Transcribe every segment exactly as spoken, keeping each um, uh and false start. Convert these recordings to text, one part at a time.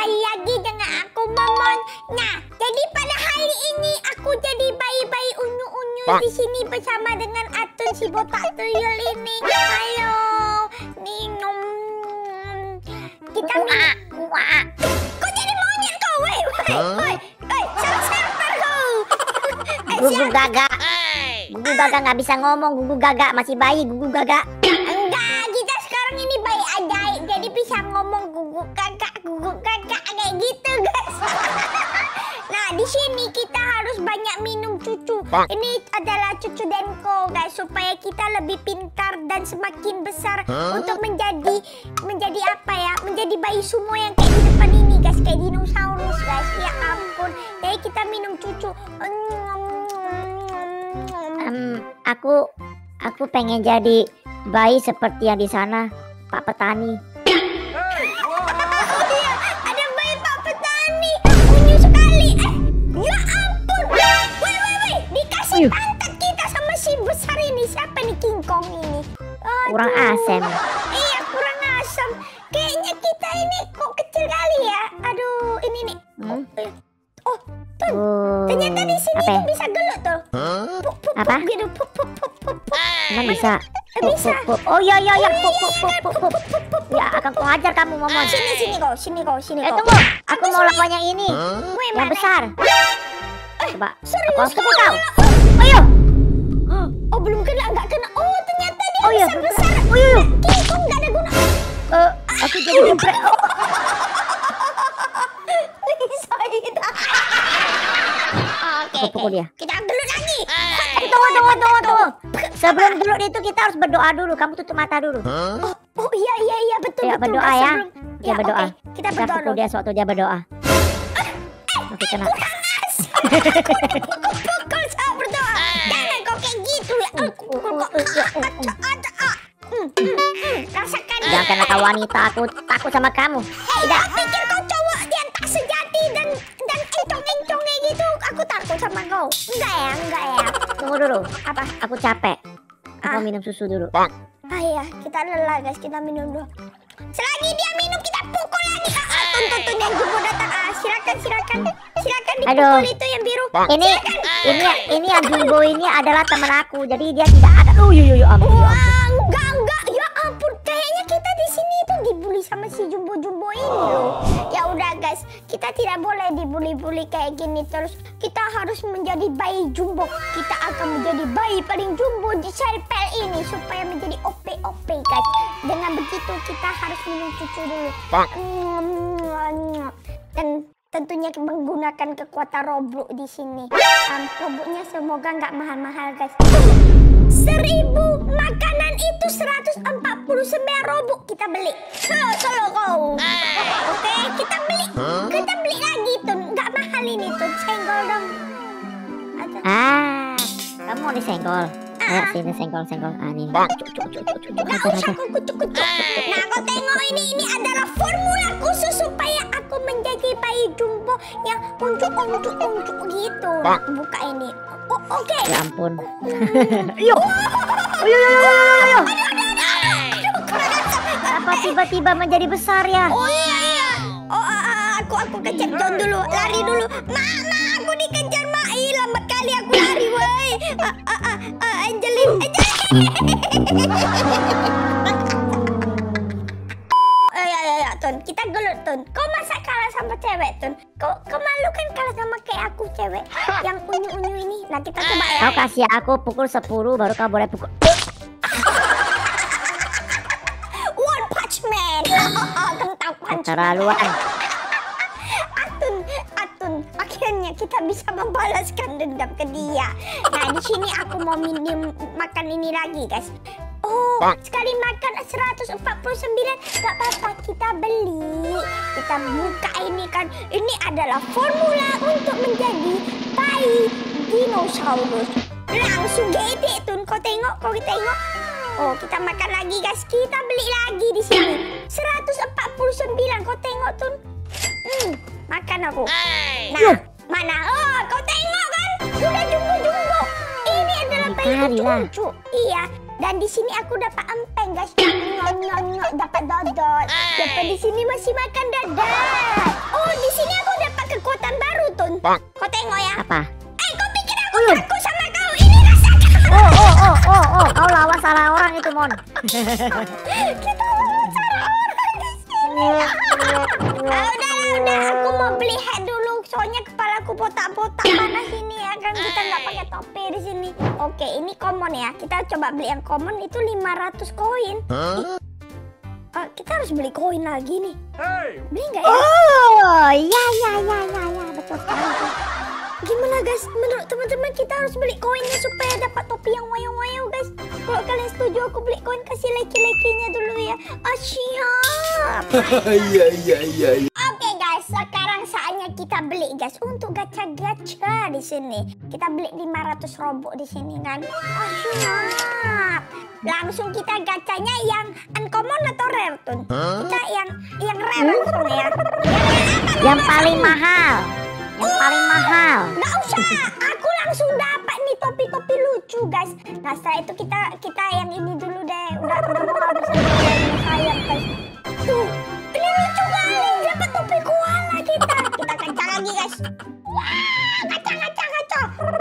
kembali lagi dengan aku Momon. Nah, jadi pada hari ini aku jadi bayi-bayi unyu-unyu di sini bersama dengan Atun si botak tuyul ini. Halo, minum. Kita minum. Kau jadi monyet kau, woi, woi, woi, woi, sabar kau. Gugu gagak, gugu gagak nggak bisa ngomong, gugu gagak masih bayi, gugu gagak. Enggak, kita sekarang ini bayi ajaib, jadi bisa ngomong gugu gagak, gugu gagak kayak gitu, guys. Nah, di sini kita harus banyak minum cucu. Ini adalah cucu Denko, guys, supaya kita lebih pintar dan semakin besar untuk menjadi menjadi apa ya? Menjadi bayi sumo yang kayak di depan ini, guys, kayak dinosaurus, guys. Ya ampun. Jadi kita minum cucu. Um, aku, aku pengen jadi bayi seperti yang di sana, Pak Petani. Oh iya, ada bayi Pak Petani. Unyu sekali. Eh, ya ampun. Woi, woi, woi. Dikasih pantat kita sama si besar ini. Siapa nih King Kong ini? Aduh. Kurang asem. Iya, kurang asam. Kayaknya kita ini kok kecil kali ya. Aduh, ini nih. Hmm? Oh, tuh. Oh, Ternyata di sini apa? tuh bisa gelut tuh. Pup, pup, Apa? pup, gitu. Pup, pup, pup, pup, pup. Emang bisa? Pup, Bisa. pup, pup. Oh iya iya iya, pup, pup, pup, pup, pup. Ya akan ku hajar kamu, Momon. Sini, sini kau, sini kau, sini Eh kau. tunggu, aku mau lawan yang ini, Woi, yang mana? besar. Eh, Coba, serius aku harus kau ketemu kau. malah. Ayo. Oh, belum kena, nggak kena. Oh, ternyata dia Oh iya, besar-besar. oh iya. King Kong nggak ada guna. Eh, aku jadi geprek. Oh. Oke, Aku pukul oke. dia. Kita gelut lagi. Tunggu, tunggu, tunggu, tunggu. Sebelum gelut itu kita harus berdoa dulu. Kamu tutup mata dulu. Oh, oh iya, iya, iya, betul, Ya, betul. berdoa Guys, ya. sebelum- Ya, berdoa. oke. Kita Kita berdoa pukul dulu. dia sewaktu dia berdoa. Oke, kena. Pukul saat berdoa. Jangan kau kayak gitu ya. Aku pukul kok. Ada, ada, ah. Hmm, hmm, hmm. Rasakan. Jangan karena kau wanita, aku takut sama kamu. Tidak. Pikir kau cowok yang tak sejati dan dan encong-encongnya gitu. Aku takut sama kau. Enggak ya, enggak ya. Tunggu dulu. Apa? Aku capek. Aku Ah. mau minum susu dulu. Ah iya, kita lelah guys, kita minum dulu. Selagi dia minum, kita pukul lagi. Ah, ah, tuntun tuntun yang jumbo datang. Ah, silakan, silakan, silakan dipukul Aduh. itu yang biru. Ini, ini, ini yang jumbo ini adalah teman aku. Jadi dia tidak ada. Oh, yo, yo, yo, ampun, yo, ampun. Wah, enggak, enggak. Ya ampun, kayaknya kita di sini tuh dibully sama si jumbo-jumbo ini loh. Ya udah guys, kita tidak boleh dibully-bully kayak gini terus. Kita harus menjadi bayi jumbo. Kita akan menjadi bayi paling jumbo di serpel ini supaya menjadi O P O P guys. Dengan begitu kita harus minum cucu dulu. Dan tentunya menggunakan kekuatan Roblox di sini. Um, Robloxnya semoga nggak mahal-mahal guys. Seribu makanan itu seratus empat puluh sembilan Robux kita beli. Solo solo kau. Oke, kita beli. Kita beli lagi tuh. Nggak mahal ini tuh. Senggol dong. Ada. Ah, kamu mau disenggol? Ayo Ah. sini senggol senggol. Ah ini. Cuk, cuk, cuk, cuk, cuk. Nggak Hajar, usah hajar. kau kucuk-kucuk. Nah, kau tengok ini. Ini adalah formula khusus supaya aku menjadi bayi jumbo yang unjuk-unjuk-unjuk gitu. Nah, aku buka ini. Oh, oke. Ya ampun. Yo. Yo yo yo yo. Apa tiba-tiba menjadi besar ya? Oh iya iya. Oh ah, ah, aku aku kejar John dulu, lari dulu. Ma, ma, aku dikejar ma. Ih, lambat kali aku lari, woi. Ah, ah, ah, ah, Angelin, Angelin. Oh ya ya ya, Tun. Kita gelut, Tun. Kau masa kalah sama cewek, Tun? Kau kau malu kan kalah sama kayak aku cewek yang unyu-unyu ini. Nah, kita coba ya. Kau kasih aku pukul sepuluh baru kau boleh pukul. One Punch Man. Kentang punch. Keterlaluan. Atun, Atun, akhirnya kita bisa membalaskan dendam ke dia. Nah, di sini aku mau minum makan ini lagi, guys. Oh, sekali makan seratus empat puluh sembilan. Gak apa-apa, kita beli. Kita buka ini kan. Ini adalah formula untuk menjadi bayi dinosaurus. Langsung gede, Tun. Kau tengok, kau tengok. Oh, kita makan lagi, guys. Kita beli lagi di sini. seratus empat puluh sembilan. Kau tengok, Tun. Hmm, makan aku. Nah, mana? Oh, kau tengok kan? Udah jumbo-jumbo. Ini adalah bayi Cari lah. lucu. Iya. Dan di sini aku dapat empeng, guys. Nyok nyok nyok, dapat dodot. Dapat di sini masih makan dadat. Oh sini aku dapat kekuatan baru, Tun. Kau tengok ya. Apa? Eh, kau pikir aku takut sama kau? Ini rasakan. Oh, oh, oh, oh, oh, kau lawan salah orang itu, Mon. Kita lawan salah orang di sini. Ah, udah, udah. Aku mau beli hat dulu. Soalnya kepalaku botak-botak panas ini ya kan. Kita nggak pakai topi di sini. Oke, ini common ya. Kita coba beli yang common itu lima ratus koin. Huh? Uh, kita harus beli koin lagi nih. Hey. Beli nggak ya? Oh, ya, ya, ya, ya, ya, betul sekali. Gimana guys? Menurut teman-teman kita harus beli koinnya supaya dapat topi yang wayang-wayang guys. Kalau kalian setuju aku beli koin, kasih like-like-nya dulu ya. Ah, siap. Iya, iya, iya. Oke guys, sekarang saatnya kita beli guys untuk gacha-gacha di sini. Kita beli lima ratus robok di sini kan. Ah, siap. Langsung kita gacanya yang uncommon atau rare, Tun? Kita yang yang rare langsung ya. Yang, yang paling mahal. Yang paling mahal. Nggak usah, aku langsung dapat nih topi-topi lucu guys. Nah setelah itu kita kita yang ini dulu deh. Udah udah mau habis sayang guys. Tuh, ini lucu kali. Dapat topi koala kita. Kita kencang lagi guys. Wah, kaca kaca kaca.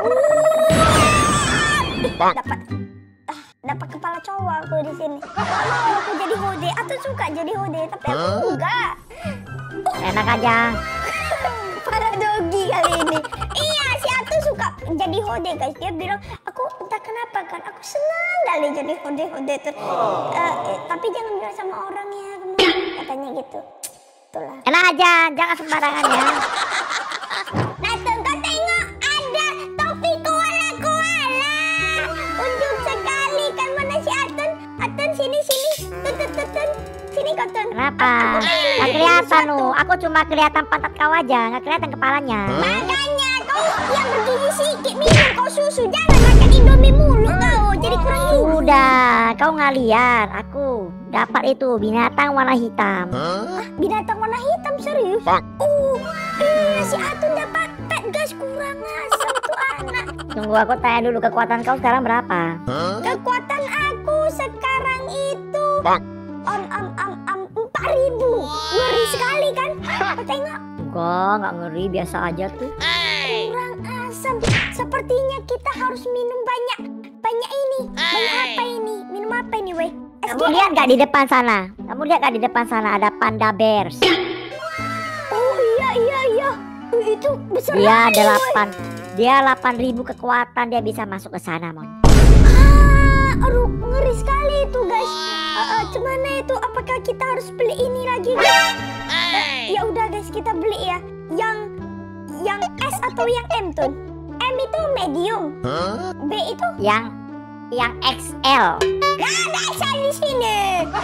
Uh, dapat. Dapat kepala cowok aku di sini. Mau aku jadi hode atau suka jadi hode tapi aku enggak. Enak aja. Para dogi kali ini. Iya, si Atu suka jadi hode guys. Dia bilang aku entah kenapa kan aku senang kali jadi hode-hode tuh. Uh, eh, tapi jangan bilang sama orang ya, katanya gitu. Itulah. Enak aja, jangan sembarangan ya. Nah, tuh kau tengok ada topi koala-koala. Unjuk sekali kan mana si Atun? Atun sini sini. Tun tun tun tun. Sini kau Tun. Kenapa? Nggak kelihatan lu. Aku cuma kelihatan pantat kau aja, nggak kelihatan kepalanya. Makanya kau yang bergizi sedikit minum kau susu, jangan makan Indomie mulu kau. Jadi kurang gizi. Udah, kau nggak lihat. Aku dapat itu binatang warna hitam. Ah, binatang warna hitam serius? Oh, eh, si Atun dapat pet guys, kurang asam tuh anak. Tunggu aku tanya dulu kekuatan kau sekarang berapa? Kekuatan aku sekarang itu om om om om empat ribu. Ngeri sekali kan? Kau tengok. Enggak, nggak ngeri, biasa aja tuh. Kurang asam. Sepertinya kita harus minum banyak banyak ini. Banyak apa ini? Minum apa ini, weh? Kamu lihat nggak di depan sana? Kamu lihat nggak di depan sana ada panda bears? Oh iya iya iya. Uh, itu besar Dia banget, delapan, dia delapan ribu kekuatan, dia bisa masuk ke sana, Mon. Ah, aduh ngeri sekali itu guys. Uh, uh, Cemana itu? Apakah kita harus beli ini lagi guys? Uh, ya udah guys, kita beli ya. Yang yang S atau yang M tuh? M itu medium. B itu Yang yang X L. nggak ada X L di sini.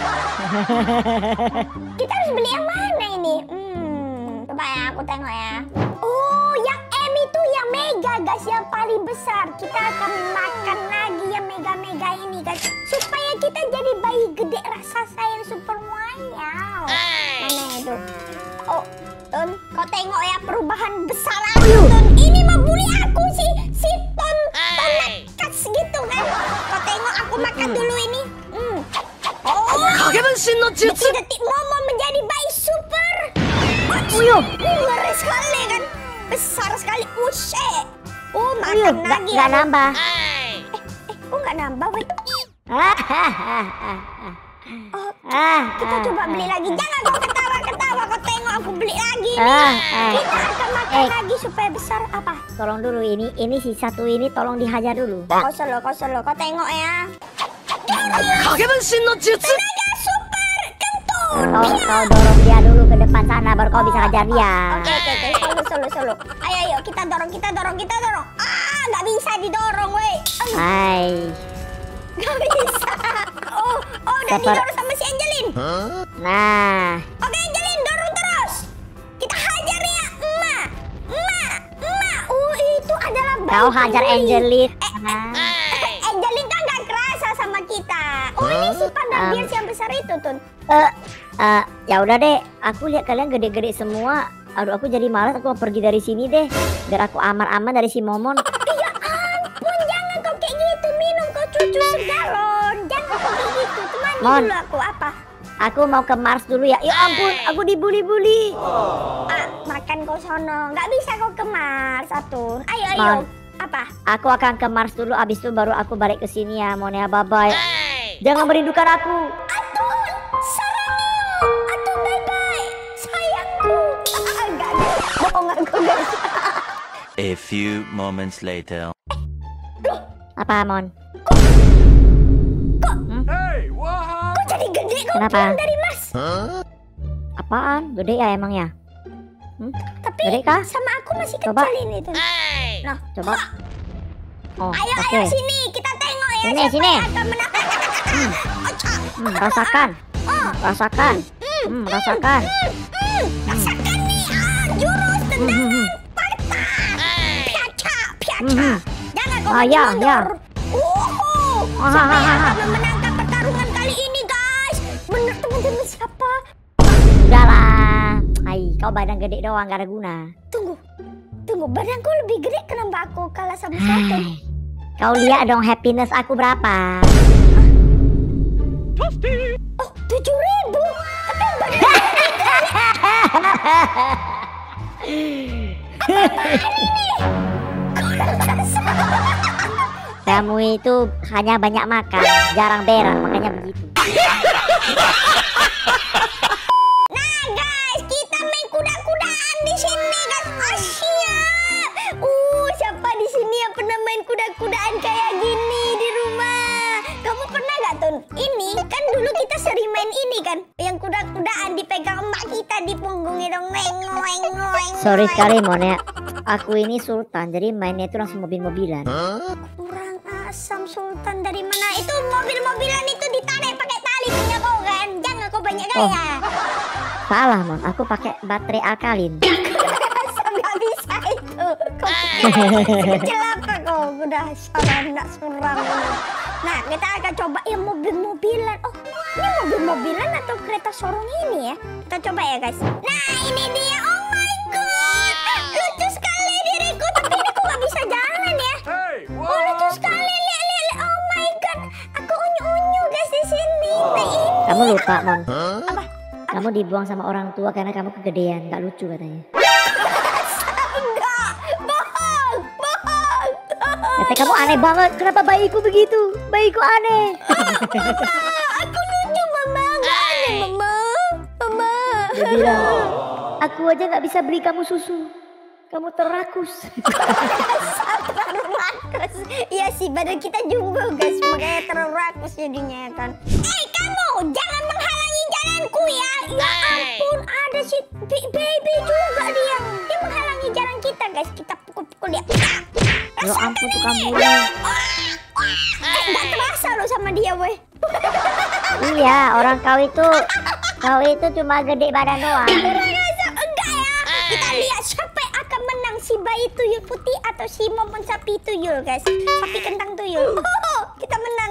Kita harus beli yang mana ini? Hmm, coba ya aku tengok ya. Oh, yang M itu yang mega guys, yang paling besar. Kita akan makan lagi yang mega-mega ini guys, supaya kita jadi bayi gede raksasa yang super wow. Mana itu? Oh, Tun, kau tengok ya perubahan besar lagi Tun. Ini mau bully aku sih, si Ton, Ton nekat gitu kan. Kau tengok aku makan dulu ini. Hmm. Oh, detik-detik Momo menjadi bayi super. Uyuh, Ngeri sekali kan, besar sekali. Uset. Oh, uyuh, makan nggak lagi. nggak aku. nambah. Eh, eh, kok nggak nambah, weh? Oh, Ah, kita ah, coba beli ah, lagi. Jangan kau ketawa-ketawa. Kau tengok aku beli lagi nih. Ah, ah. Kita akan makan Eh. lagi supaya besar. Apa? Tolong dulu ini, ini si satu ini tolong dihajar dulu. Kau selo, kau selo. Kau tengok ya. Tenaga super kentut. Kau, kau dorong dia dulu ke depan sana baru kau bisa hajar dia. Oke, oke, oke. Solo, solo, solo. Ayo, ayo. Kita dorong, kita dorong, kita dorong. Ah, nggak bisa didorong, weh. Ah, Hai. nggak bisa. Oh, oh, udah Seper- didorong sama si Angelin. Nah, Oke, Angelin, dorong terus. Kita hajar ya, emak, emak, emak. Oh, itu adalah bayi kau hajar bully. Angelin. Eh, Nah, Angelin kan gak kerasa sama kita. Oh, ini si panda Um. bears yang besar itu, Tun. eh, eh, ya udah deh. Aku lihat kalian gede-gede semua. Aduh, aku jadi malas. Aku mau pergi dari sini deh. Biar aku aman-aman dari si Momon. Ya ampun, jangan kau kayak gitu. Minum kau cucu segalon. Jangan kau kayak gitu. Temani Mon. dulu aku. Apa? Aku mau ke Mars dulu ya. Ya ampun, aku dibully-bully. Ah, makan kau sono. Nggak bisa kau ke Mars, Atun. Ayo, ayo. Mon, Apa? aku akan ke Mars dulu, abis itu baru aku balik ke sini ya, Mon ya. Bye-bye. Jangan merindukan aku. Atun, Saranio. Atun, bye-bye. Sayangku. Ah, enggak, enggak. Bohong aku, guys. A few moments later. Apa, Mon? Kok jadi gede kau Kenapa? pulang dari Mars? Apaan? Gede ya emangnya? Hmm? Tapi Gede kah? sama aku masih Coba. kecil ini tuh. Nah, Coba. Oh, ayo, oke. ayo sini. Kita tengok ya Sini, siapa sini. yang akan menang. Ocak. Hmm, rasakan. Rasakan. Hmm, rasakan. Rasakan nih. Ah, jurus Hmm, tendangan hmm, hmm. patah. Piaca, piaca. Hmm. Jangan kau Ah, ya, mundur. ya. Wow. Ah, Siapa ah, yang ah, akan memenangkan pertarungan kali ini, guys? Bener teman-teman siapa? Udahlah. Hai, kau badan gede doang, gak ada guna. Tunggu. Tunggu, badanku lebih gede, kenapa aku kalah sama satu? Hai. Kau lihat dong happiness aku berapa? Oh, tujuh ribu. Tapi badan Kamu itu hanya banyak makan, jarang berak, makanya begitu. Nah guys, kita main kuda-kudaan di sini guys. Asyik. Uh, siapa di sini yang pernah main kuda-kudaan kayak gini di rumah? Kamu pernah gak Tun? Ini kan dulu kita sering main ini kan, yang kuda-kudaan dipegang emak kita di punggungnya dong. Ngeng, ngeng, ngeng, Sorry ngeng. sekali Mon ya. Aku ini Sultan, jadi mainnya itu langsung mobil-mobilan. Kurang asam Sultan dari mana? Itu mobil-mobilan itu ditarik pakai tali punya kau kan? Jangan kau banyak Oh. gaya. Salah Mon, aku pakai baterai alkalin. Asam nggak bisa itu. Kau kecil apa kau? Udah salah nggak suram. Nah, kita akan coba ya mobil-mobilan. Oh, ini mobil-mobilan atau kereta sorong ini ya? Kita coba ya guys. Nah, ini dia. Oh my god, lucu sekali diriku. Tapi ini kok nggak bisa jalan ya? Oh, lucu sekali. Lihat, lihat, lihat. Oh my god, aku unyu-unyu guys di sini. Nah, ini. Kamu lupa Mon, Apa? kamu dibuang sama orang tua karena kamu kegedean, gak lucu katanya. Enggak, bohong, bohong. Kata kamu aneh banget, kenapa bayiku begitu? Bayiku aneh. Aku lucu mama, nggak aneh mama, mama. Dia bilang, aku aja gak bisa beli kamu susu. Kamu terakus. Terlalu rakus. Iya sih, badan kita jumbo guys, makanya terlalu rakus jadinya ya kan. Eh kamu, jangan menghalangi jalanku ya. Ya ampun, ada si bi- baby juga dia. Dia menghalangi jalan kita guys. Kita pukul-pukul dia. Ya ampun tuh kamu. Eh, nggak terasa lo sama dia weh. Iya, orang kau itu, kau itu cuma gede badan doang. Enggak ya. Kita lihat siapa yang akan menang, si bayi tuyul putih atau si momon sapi tuyul guys. Sapi kentang tuyul. Oh, kita menang.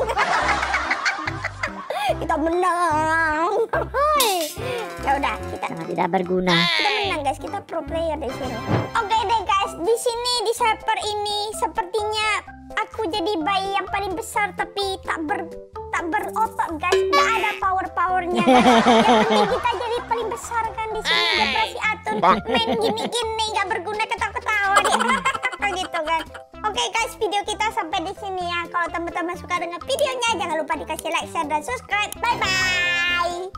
Kita menang. Ya udah, kita Sangat tidak berguna. kita menang guys. Kita pro player di sini. Oke deh guys, di sini di server ini sepertinya aku jadi bayi yang paling besar tapi tak ber tak berotot guys. Gak ada power powernya. Yang penting kita jadi paling besar kan di sini. Depresi Atun main gini-gini gak berguna ketawa-ketawa dia. Gitu kan. Oke guys, video kita sampai di sini ya. Kalau teman-teman suka dengan videonya, jangan lupa dikasih like, share, dan subscribe. Bye bye.